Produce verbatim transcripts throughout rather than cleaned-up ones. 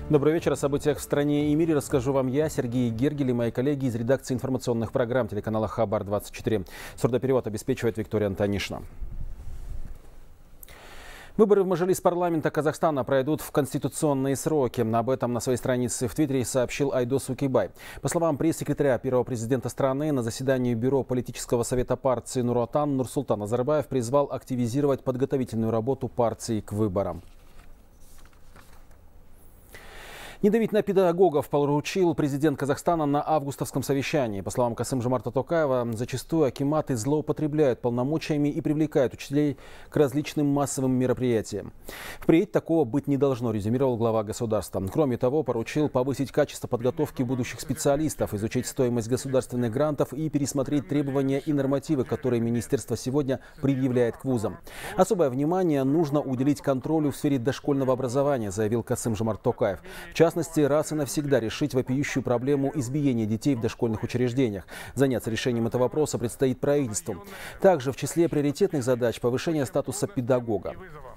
Добрый вечер. О событиях в стране и мире расскажу вам я, Сергей Гергель, и мои коллеги из редакции информационных программ телеканала Хабар двадцать четыре. Сурдоперевод обеспечивает Виктория Антонишина. Выборы в Мажилис парламента Казахстана пройдут в конституционные сроки. Об этом на своей странице в Твиттере сообщил Айдос Укейбай. По словам пресс-секретаря первого президента страны, на заседании Бюро политического совета партии Нур-Отан Нурсултан Назарбаев призвал активизировать подготовительную работу партии к выборам. Не давить на педагогов поручил президент Казахстана на августовском совещании. По словам Касым-Жомарта Токаева, зачастую акиматы злоупотребляют полномочиями и привлекают учителей к различным массовым мероприятиям. Впредь такого быть не должно, резюмировал глава государства. Кроме того, поручил повысить качество подготовки будущих специалистов, изучить стоимость государственных грантов и пересмотреть требования и нормативы, которые министерство сегодня предъявляет к вузам. Особое внимание нужно уделить контролю в сфере дошкольного образования, заявил Касым-Жомарт Токаев. В частности, раз и навсегда решить вопиющую проблему избиения детей в дошкольных учреждениях. Заняться решением этого вопроса предстоит правительству. Также в числе приоритетных задач повышение статуса педагога.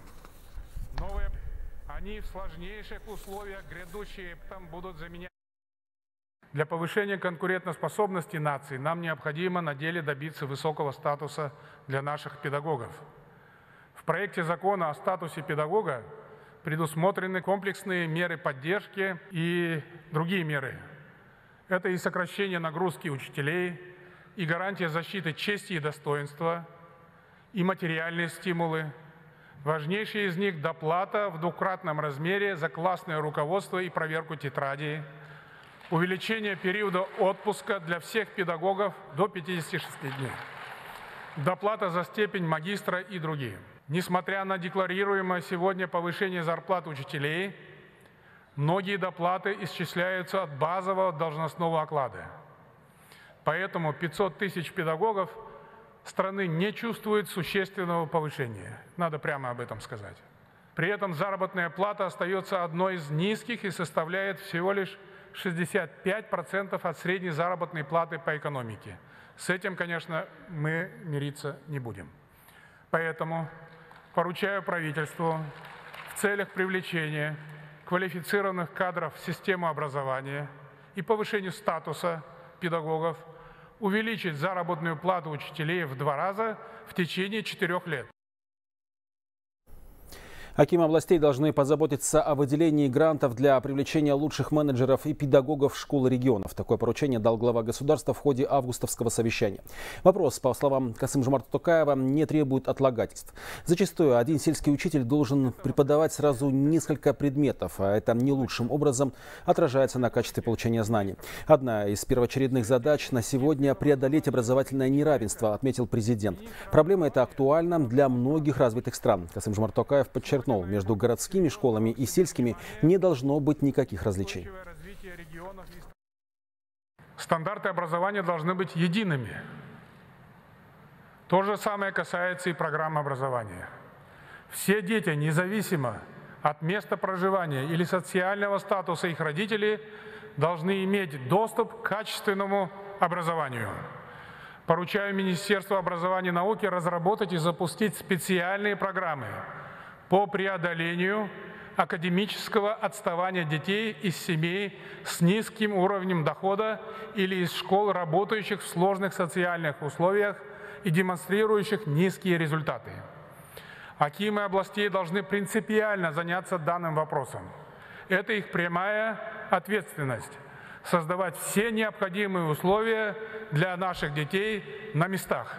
Они в сложнейших условиях грядущие там будут заменять. Для повышения конкурентоспособности нации нам необходимо на деле добиться высокого статуса для наших педагогов. В проекте закона о статусе педагога предусмотрены комплексные меры поддержки и другие меры. Это и сокращение нагрузки учителей, и гарантия защиты чести и достоинства, и материальные стимулы. Важнейшие из них – доплата в двукратном размере за классное руководство и проверку тетрадей, увеличение периода отпуска для всех педагогов до пятидесяти шести дней, доплата за степень магистра и другие. Несмотря на декларируемое сегодня повышение зарплат учителей, многие доплаты исчисляются от базового должностного оклада. Поэтому пятьсот тысяч педагогов страны не чувствуют существенного повышения. Надо прямо об этом сказать. При этом заработная плата остается одной из низких и составляет всего лишь шестьдесят пять процентов от средней заработной платы по экономике. С этим, конечно, мы мириться не будем. Поэтому поручаю правительству в целях привлечения квалифицированных кадров в систему образования и повышения статуса педагогов увеличить заработную плату учителей в два раза в течение четырех лет. Акимы областей должны позаботиться о выделении грантов для привлечения лучших менеджеров и педагогов школ регионов. Такое поручение дал глава государства в ходе августовского совещания. Вопрос, по словам Касым-Жомарта Токаева, не требует отлагательств. Зачастую один сельский учитель должен преподавать сразу несколько предметов, а это не лучшим образом отражается на качестве получения знаний. Одна из первоочередных задач на сегодня – преодолеть образовательное неравенство, отметил президент. Проблема эта актуальна для многих развитых стран. Касым-Жомарт Токаев подчеркнул, между городскими школами и сельскими не должно быть никаких различий. Стандарты образования должны быть едиными. То же самое касается и программы образования. Все дети, независимо от места проживания или социального статуса их родителей, должны иметь доступ к качественному образованию. Поручаю Министерству образования и науки разработать и запустить специальные программы по преодолению академического отставания детей из семей с низким уровнем дохода или из школ, работающих в сложных социальных условиях и демонстрирующих низкие результаты. Акимы областей должны принципиально заняться данным вопросом. Это их прямая ответственность – создавать все необходимые условия для наших детей на местах.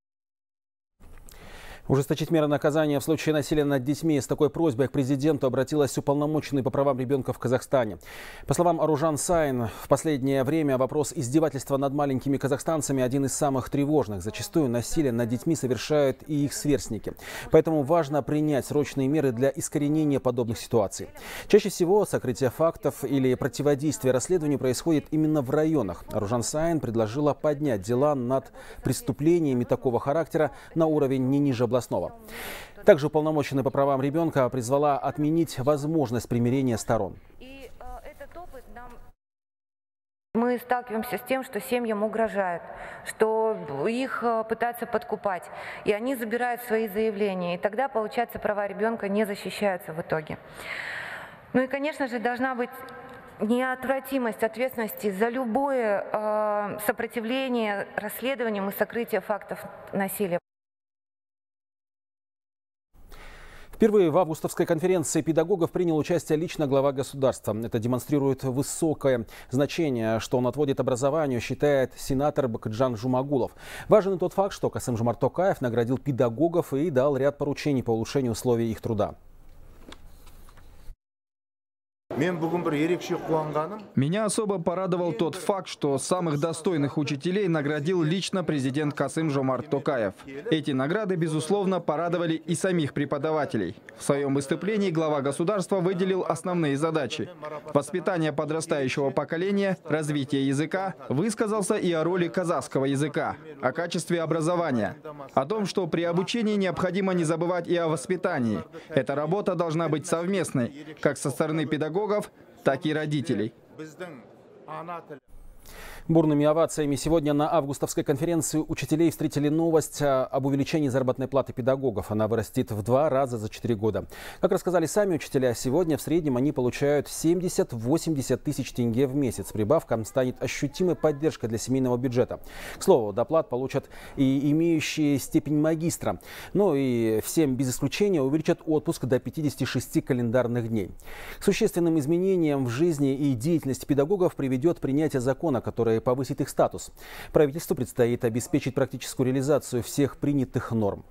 Ужесточить меры наказания в случае насилия над детьми. С такой просьбой к президенту обратилась уполномоченный по правам ребенка в Казахстане. По словам Аружан Сайн, в последнее время вопрос издевательства над маленькими казахстанцами один из самых тревожных. Зачастую насилие над детьми совершают и их сверстники. Поэтому важно принять срочные меры для искоренения подобных ситуаций. Чаще всего сокрытие фактов или противодействие расследованию происходит именно в районах. Аружан Сайн предложила поднять дела над преступлениями такого характера на уровень не ниже областного. Также уполномоченная по правам ребенка призвала отменить возможность примирения сторон. И э, этот опыт нам... Мы сталкиваемся с тем, что семьям угрожают, что их пытаются подкупать, и они забирают свои заявления, и тогда, получается, права ребенка не защищаются в итоге. Ну и, конечно же, должна быть неотвратимость ответственности за любое э, сопротивление расследованиям и сокрытие фактов насилия. Впервые в августовской конференции педагогов принял участие лично глава государства. Это демонстрирует высокое значение, что он отводит образованию, считает сенатор Бакытжан Жумагулов. Важен и тот факт, что Касым-Жомарт Токаев наградил педагогов и дал ряд поручений по улучшению условий их труда. Меня особо порадовал тот факт, что самых достойных учителей наградил лично президент Касым-Жомарт Токаев. Эти награды, безусловно, порадовали и самих преподавателей. В своем выступлении глава государства выделил основные задачи. Воспитание подрастающего поколения, развитие языка, высказался и о роли казахского языка, о качестве образования, о том, что при обучении необходимо не забывать и о воспитании. Эта работа должна быть совместной, как со стороны педагогов, так и родителей. Бурными овациями сегодня на августовской конференции учителей встретили новость об увеличении заработной платы педагогов. Она вырастет в два раза за четыре года. Как рассказали сами учителя, сегодня в среднем они получают семьдесят-восемьдесят тысяч тенге в месяц. Прибавка станет ощутимой поддержкой для семейного бюджета. К слову, доплат получат и имеющие степень магистра. Ну и всем без исключения увеличат отпуск до пятидесяти шести календарных дней. К существенным изменениям в жизни и деятельности педагогов приведет принятие закона, который повысит их статус. Правительству предстоит обеспечить практическую реализацию всех принятых норм.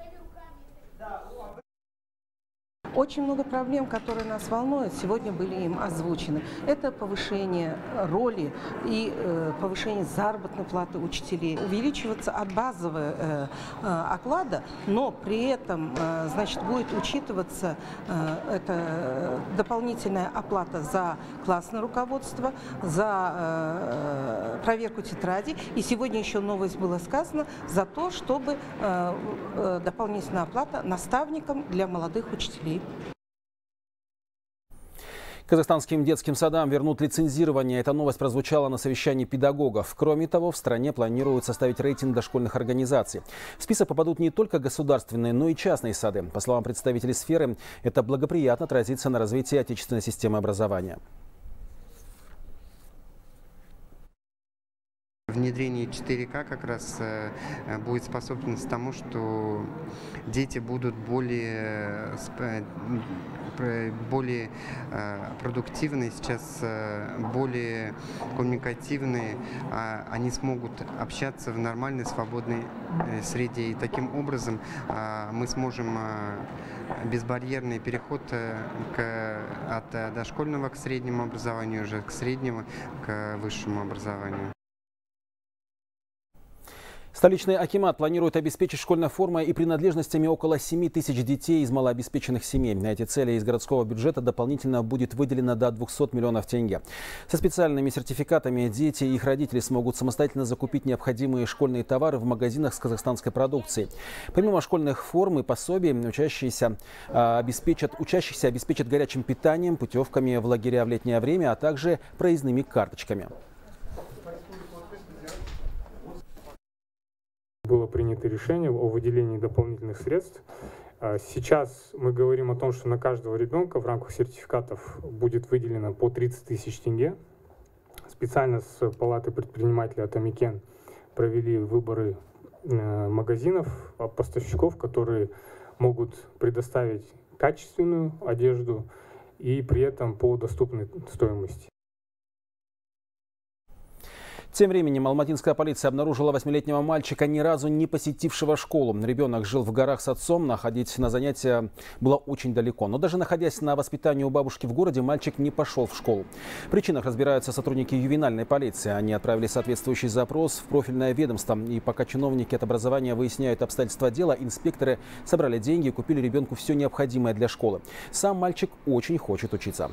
Очень много проблем, которые нас волнуют, сегодня были им озвучены. Это повышение роли и э, повышение заработной платы учителей. Увеличиваться от базового э, э, оклада, но при этом э, значит, будет учитываться э, это дополнительная оплата за классное руководство, за э, проверку тетради. И сегодня еще новость была сказана за то, чтобы э, э, дополнительная оплата наставникам для молодых учителей. Казахстанским детским садам вернут лицензирование. Эта новость прозвучала на совещании педагогов. Кроме того, в стране планируют составить рейтинг дошкольных организаций. В список попадут не только государственные, но и частные сады. По словам представителей сферы, это благоприятно отразится на развитии отечественной системы образования. Внедрение четыре ка как раз будет способствовать тому, что дети будут более, более продуктивны, сейчас более коммуникативные, они смогут общаться в нормальной, свободной среде. И таким образом мы сможем безбарьерный переход к, от дошкольного к среднему образованию, уже к среднему, к высшему образованию. Столичный акимат планирует обеспечить школьной формой и принадлежностями около семи тысяч детей из малообеспеченных семей. На эти цели из городского бюджета дополнительно будет выделено до двухсот миллионов тенге. Со специальными сертификатами дети и их родители смогут самостоятельно закупить необходимые школьные товары в магазинах с казахстанской продукцией. Помимо школьных форм и пособий, учащиеся обеспечат, учащихся обеспечат горячим питанием, путевками в лагеря в летнее время, а также проездными карточками. Было принято решение о выделении дополнительных средств. Сейчас мы говорим о том, что на каждого ребенка в рамках сертификатов будет выделено по тридцать тысяч тенге. Специально с Палатой предпринимателей Атамекен провели выборы магазинов, поставщиков, которые могут предоставить качественную одежду и при этом по доступной стоимости. Тем временем алматинская полиция обнаружила восьмилетнего мальчика, ни разу не посетившего школу. Ребенок жил в горах с отцом, находить на занятия было очень далеко. Но даже находясь на воспитании у бабушки в городе, мальчик не пошел в школу. В причинах разбираются сотрудники ювенальной полиции. Они отправили соответствующий запрос в профильное ведомство. И пока чиновники от образования выясняют обстоятельства дела, инспекторы собрали деньги и купили ребенку все необходимое для школы. Сам мальчик очень хочет учиться.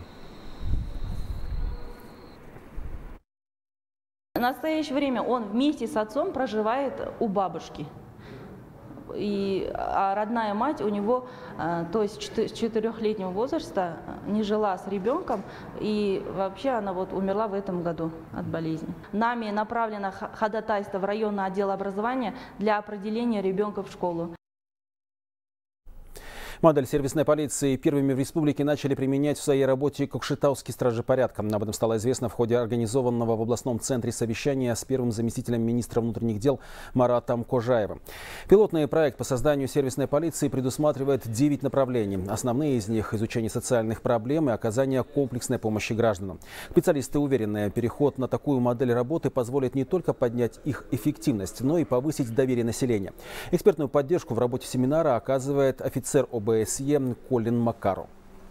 В настоящее время он вместе с отцом проживает у бабушки. И, а родная мать у него, то есть с четырехлетнего возраста, не жила с ребенком, и вообще она вот умерла в этом году от болезни. Нами направлено ходатайство в районный отдел образования для определения ребенка в школу. Модель сервисной полиции первыми в республике начали применять в своей работе кокшетауские стражи порядка. Об этом стало известно в ходе организованного в областном центре совещания с первым заместителем министра внутренних дел Маратом Кожаевым. Пилотный проект по созданию сервисной полиции предусматривает девять направлений. Основные из них – изучение социальных проблем и оказание комплексной помощи гражданам. Специалисты уверены, переход на такую модель работы позволит не только поднять их эффективность, но и повысить доверие населения. Экспертную поддержку в работе семинара оказывает офицер ОБСЕ Колин Макаро.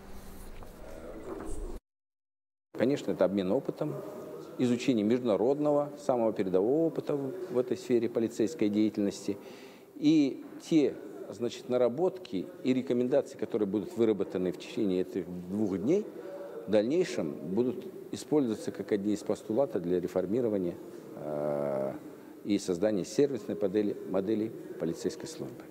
Конечно, это обмен опытом, изучение международного, самого передового опыта в этой сфере полицейской деятельности. И те, значит, наработки и рекомендации, которые будут выработаны в течение этих двух дней, в дальнейшем будут использоваться как одни из постулатов для реформирования э, и создания сервисной модели, модели полицейской службы.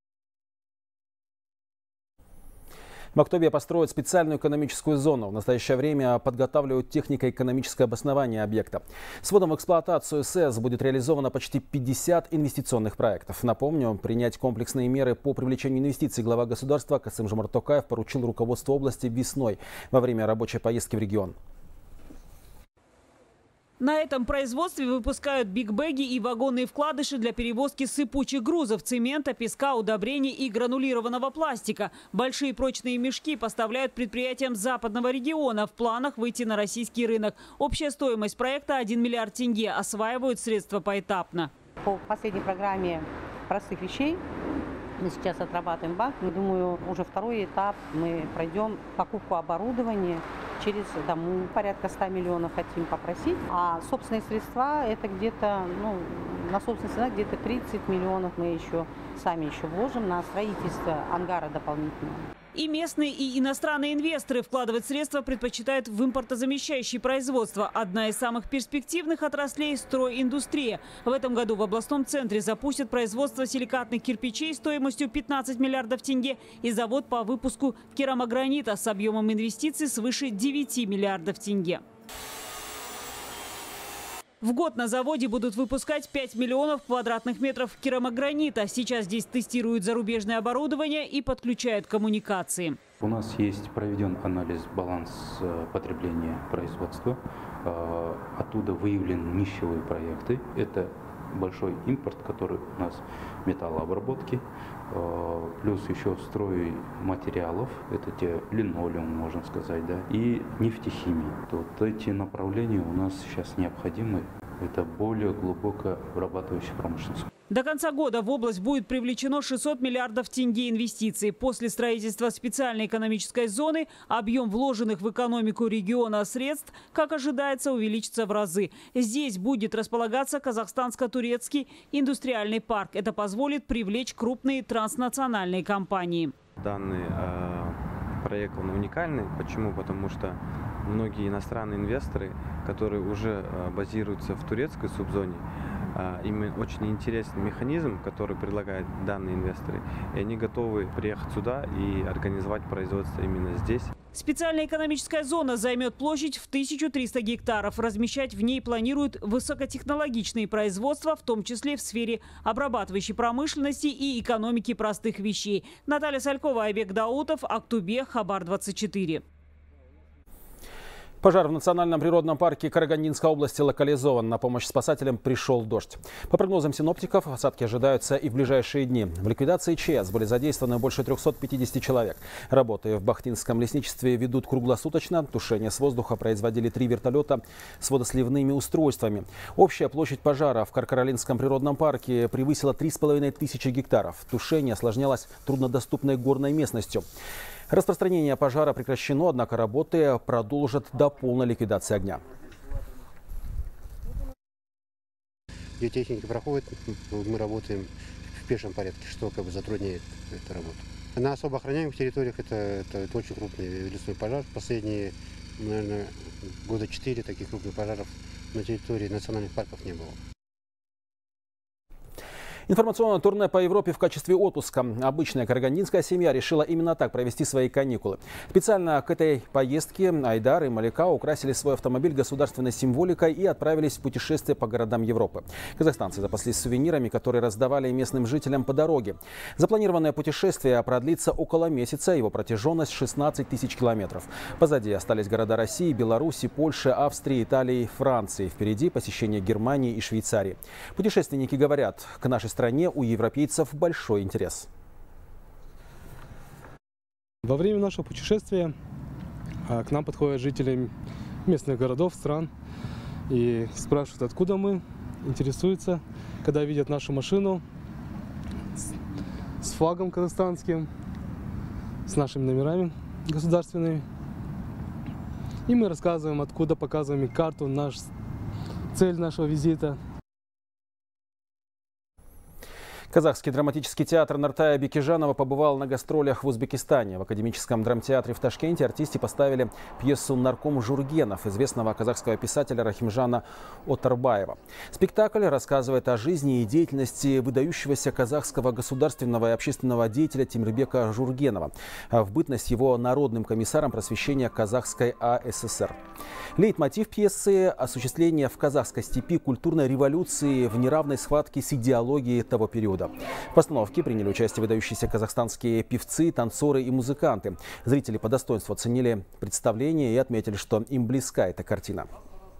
В Актобе построят специальную экономическую зону. В настоящее время подготавливают технико-экономическое обоснование объекта. С вводом в эксплуатацию СЭС будет реализовано почти пятьдесят инвестиционных проектов. Напомню, принять комплексные меры по привлечению инвестиций глава государства Касым-Жомарт Токаев поручил руководству области весной во время рабочей поездки в регион. На этом производстве выпускают бигбэги и вагонные вкладыши для перевозки сыпучих грузов, цемента, песка, удобрений и гранулированного пластика. Большие прочные мешки поставляют предприятиям западного региона. В планах выйти на российский рынок. Общая стоимость проекта – один миллиард тенге. Осваивают средства поэтапно. По последней программе простых вещей мы сейчас отрабатываем банк. Я думаю, уже второй этап мы пройдем покупку оборудования. Через дому порядка ста миллионов хотим попросить. А собственные средства это где-то, ну, на собственные средства где-то тридцать миллионов мы еще сами еще вложим на строительство ангара дополнительного. И местные, и иностранные инвесторы вкладывать средства предпочитают в импортозамещающее производство. Одна из самых перспективных отраслей – стройиндустрия. В этом году в областном центре запустят производство силикатных кирпичей стоимостью пятнадцать миллиардов тенге и завод по выпуску керамогранита с объемом инвестиций свыше девяти миллиардов тенге. В год на заводе будут выпускать пять миллионов квадратных метров керамогранита. Сейчас здесь тестируют зарубежное оборудование и подключают коммуникации. У нас есть проведен анализ баланс потребления производства. Оттуда выявлены нишевые проекты. Это большой импорт, который у нас металлообработки, плюс еще стройматериалов, это те линолеум, можно сказать, да, и нефтехимия. Вот эти направления у нас сейчас необходимы. Это более глубоко обрабатывающая промышленность. До конца года в область будет привлечено шестьсот миллиардов тенге инвестиций. После строительства специальной экономической зоны объем вложенных в экономику региона средств, как ожидается, увеличится в разы. Здесь будет располагаться казахстанско-турецкий индустриальный парк. Это позволит привлечь крупные транснациональные компании. Данный э, проект он уникальный. Почему? Потому что многие иностранные инвесторы, которые уже э, базируются в турецкой субзоне, им очень интересный механизм, который предлагают данные инвесторы. И они готовы приехать сюда и организовать производство именно здесь. Специальная экономическая зона займет площадь в тысячу триста гектаров. Размещать в ней планируют высокотехнологичные производства, в том числе в сфере обрабатывающей промышленности и экономики простых вещей. Наталья Салькова, Айбек Даутов, Актобе, Хабар двадцать четыре. Пожар в национальном природном парке Карагандинской области локализован. На помощь спасателям пришел дождь. По прогнозам синоптиков, осадки ожидаются и в ближайшие дни. В ликвидации ЧС были задействованы больше трёхсот пятидесяти человек. Работы в Бахтинском лесничестве ведут круглосуточно. Тушение с воздуха производили три вертолета с водосливными устройствами. Общая площадь пожара в Каркаралинском природном парке превысила три с половиной тысячи гектаров. Тушение осложнялось труднодоступной горной местностью. Распространение пожара прекращено, однако работы продолжат до полной ликвидации огня. Где техника проходит, мы работаем в пешем порядке, что как бы затрудняет эту работу. На особо охраняемых территориях это, это, это очень крупный лесной пожар. Последние, наверное, года четыре таких крупных пожаров на территории национальных парков не было. Информационное турне по Европе в качестве отпуска. Обычная карагандинская семья решила именно так провести свои каникулы. Специально к этой поездке Айдар и Малика украсили свой автомобиль государственной символикой и отправились в путешествие по городам Европы. Казахстанцы запаслись сувенирами, которые раздавали местным жителям по дороге. Запланированное путешествие продлится около месяца, его протяженность шестнадцать тысяч километров. Позади остались города России, Беларуси, Польши, Австрии, Италии, Франции. Впереди посещение Германии и Швейцарии. Путешественники говорят, к нашей стране В стране у европейцев большой интерес. Во время нашего путешествия к нам подходят жители местных городов, стран и спрашивают, откуда мы, интересуются, когда видят нашу машину с флагом казахстанским, с нашими номерами государственными. И мы рассказываем, откуда, показываем им карту, наш, цель нашего визита. Казахский драматический театр Нартая Бекежанова побывал на гастролях в Узбекистане. В Академическом драмтеатре в Ташкенте артисты поставили пьесу «Нарком Жургенов» известного казахского писателя Рахимжана Отарбаева. Спектакль рассказывает о жизни и деятельности выдающегося казахского государственного и общественного деятеля Темирбека Жургенова в бытность его народным комиссаром просвещения Казахской АССР. Лейтмотив пьесы – осуществление в казахской степи культурной революции в неравной схватке с идеологией того периода. В постановке приняли участие выдающиеся казахстанские певцы, танцоры и музыканты. Зрители по достоинству оценили представление и отметили, что им близка эта картина.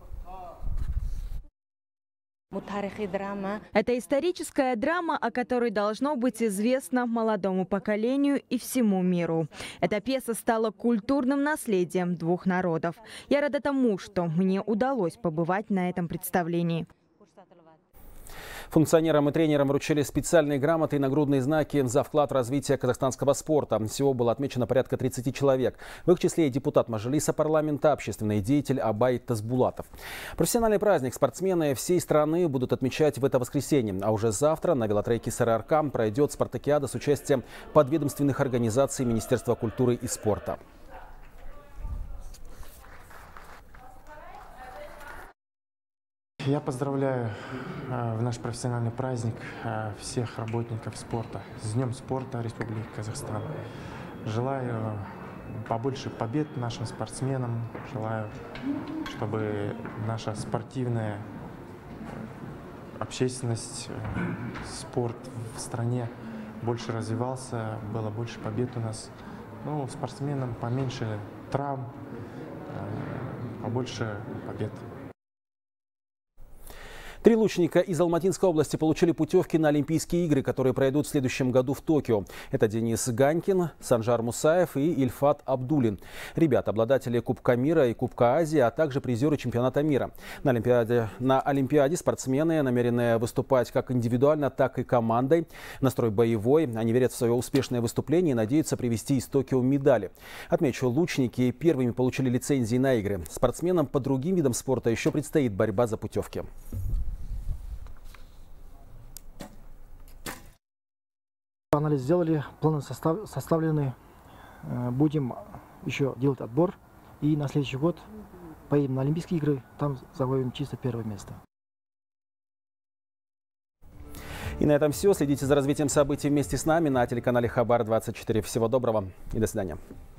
Это историческая драма, о которой должно быть известно молодому поколению и всему миру. Эта пьеса стала культурным наследием двух народов. Я рада тому, что мне удалось побывать на этом представлении. Функционерам и тренерам вручили специальные грамоты и нагрудные знаки за вклад в развитие казахстанского спорта. Всего было отмечено порядка тридцати человек. В их числе и депутат Мажилиса парламента, общественный деятель Абай Тазбулатов. Профессиональный праздник спортсмены всей страны будут отмечать в это воскресенье. А уже завтра на велотреке СРРК пройдет спартакиада с участием подведомственных организаций Министерства культуры и спорта. Я поздравляю э, в наш профессиональный праздник э, всех работников спорта с Днем спорта Республики Казахстан. Желаю побольше побед нашим спортсменам. Желаю, чтобы наша спортивная общественность, спорт в стране больше развивался, было больше побед у нас. Ну, спортсменам поменьше травм, э, побольше побед. Три лучника из Алматинской области получили путевки на Олимпийские игры, которые пройдут в следующем году в Токио. Это Денис Ганькин, Санжар Мусаев и Ильфат Абдулин. Ребята – обладатели Кубка мира и Кубка Азии, а также призеры чемпионата мира. На Олимпиаде, на Олимпиаде спортсмены намерены выступать как индивидуально, так и командой. Настрой боевой. Они верят в свое успешное выступление и надеются привезти из Токио медали. Отмечу, лучники первыми получили лицензии на игры. Спортсменам по другим видам спорта еще предстоит борьба за путевки. Анализ сделали, планы состав, составлены. Будем еще делать отбор. И на следующий год поедем на Олимпийские игры. Там завоюем чисто первое место. И на этом все. Следите за развитием событий вместе с нами на телеканале Хабар двадцать четыре. Всего доброго и до свидания.